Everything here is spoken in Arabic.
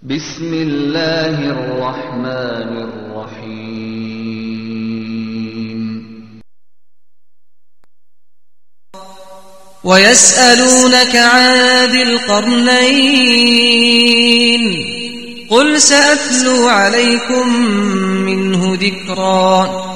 بسم الله الرحمن الرحيم ويسألونك عن ذي القرنين قل سأتلو عليكم منه ذكرا